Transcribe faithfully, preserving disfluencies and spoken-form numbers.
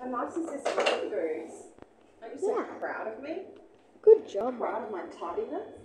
How nice is this look, Goose? Aren't you so Yeah. proud of me? Good job, Proud of my tidiness?